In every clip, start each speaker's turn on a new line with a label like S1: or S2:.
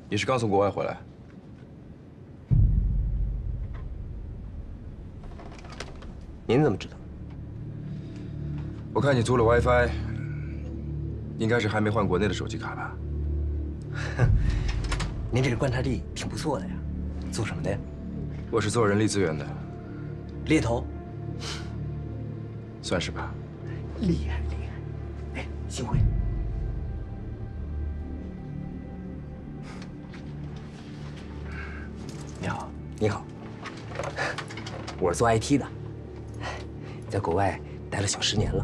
S1: 你是刚从国外回来？
S2: 您怎么知道？
S1: 我看你租了 WiFi， 应该是还没换国内的手机卡吧？
S2: 您这个观察力挺不错的呀。做什么的呀？
S1: 我是做人力资源的，
S2: 猎头。
S1: 算是吧。
S2: 厉害厉害！哎，幸会。你好，你好。我是做 IT 的，在国外待了小10年了。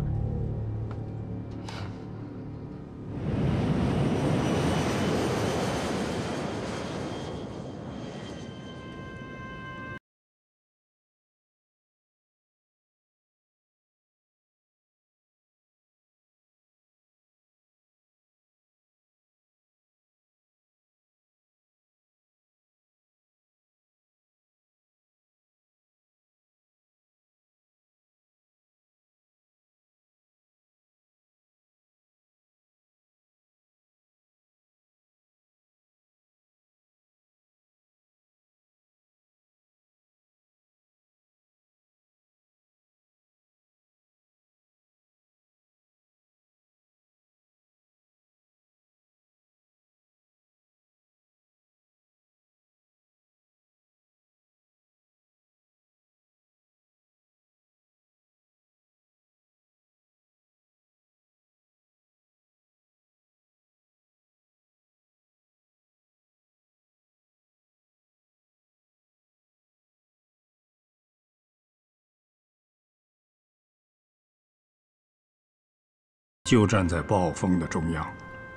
S3: 就站在暴风的中央。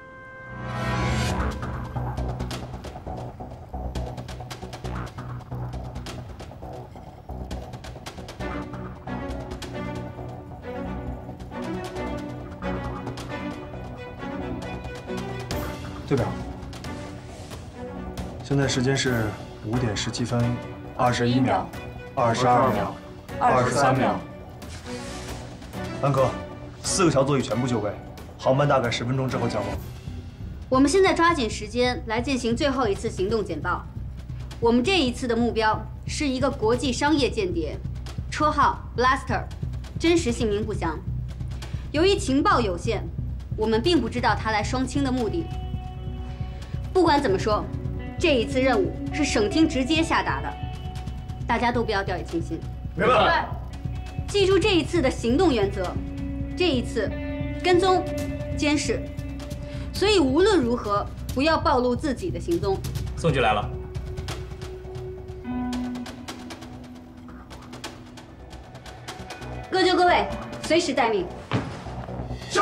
S4: 队长，现在时间是5点17分21秒、22秒、23秒。安哥，4个小座椅全部就位，航班大概10分钟之后降落。
S5: 我们现在抓紧时间来进行最后一次行动简报。我们这一次的目标是一个国际商业间谍，绰号 Blaster， 真实姓名不详。由于情报有限，我们并不知道他来双清的目的。不管怎么说，这一次任务是省厅直接下达的，大家都不要掉以轻心。
S4: 明白。
S5: 记住这一次的行动原则，这一次跟踪、监视，所以无论如何不要暴露自己的行踪。
S6: 宋局来了。
S5: 各就各位，随时待命。
S4: 是。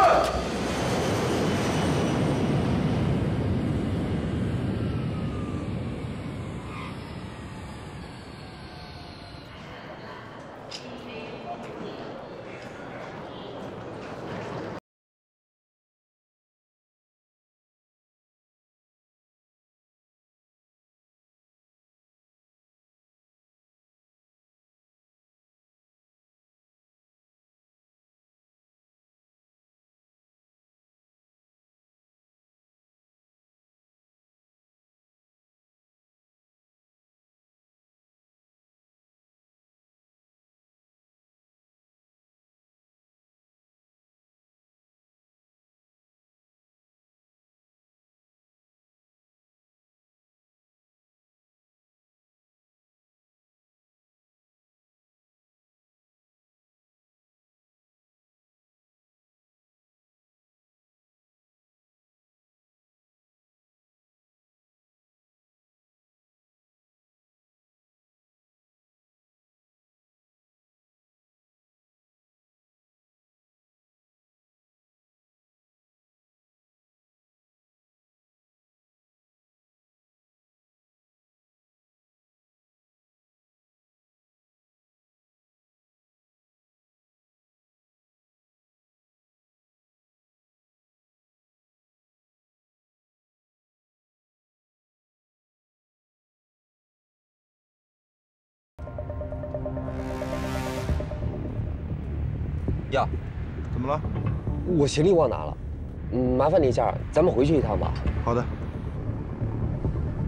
S2: 呀，
S4: 怎么了？
S2: 我行李忘拿了，麻烦你一下，咱们回去一趟吧。
S4: 好的。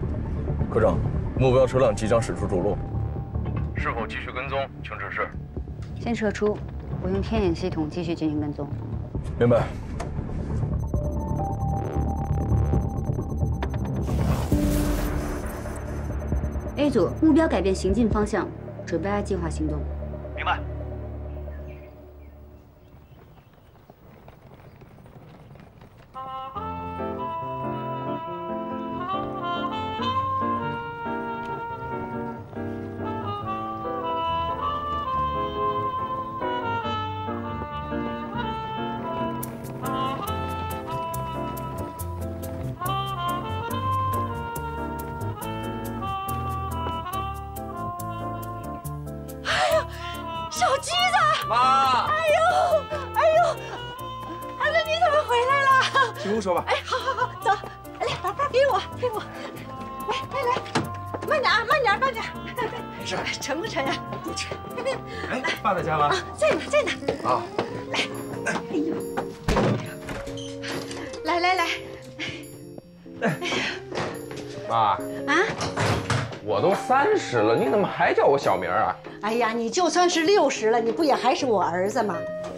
S6: 科长，目标车辆即将驶出主路，是否继续跟踪，请指示。
S5: 先撤出，我用天眼系统继续进行跟踪。
S6: 明白。
S5: A 组目标改变行进方向，准备按计划行动。
S4: 明白。
S7: 小橘子，
S1: 妈！
S7: 哎呦，儿子你怎么回来了？
S1: 进屋说吧。
S7: 哎，好，走，来，宝宝给我，来，慢点，
S1: 没事。
S7: 沉不沉呀？不沉。
S1: 哎，爸在家吗？
S7: 在呢。
S1: 啊，
S7: 来，
S8: 妈
S7: 啊，
S8: 我都30了，你怎么还叫我小名啊？
S7: 哎呀，你就算是60了，你不也还是我儿子吗？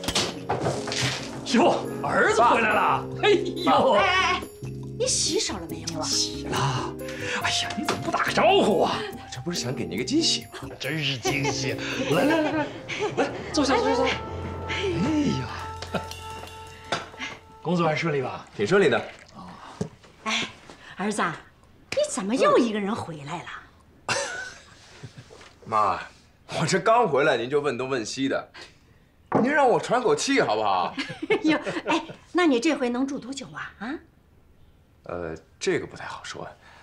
S6: 哟，儿子回来了！哎呦，
S7: 哎，你洗手了没有啊？
S6: 洗了。哎呀，你怎么不打个招呼啊？
S1: 我这不是想给你个惊喜吗？
S6: 真是惊喜！来，坐下。哎呀，工作还顺利吧？
S1: 挺顺利的。
S7: 哎，儿子，你怎么又一个人回来了？
S1: 妈，我这刚回来，您就问东问西的，您让我喘口气好不好？
S7: 哎呦，那你这回能住多久啊？啊？
S1: 这个不太好说。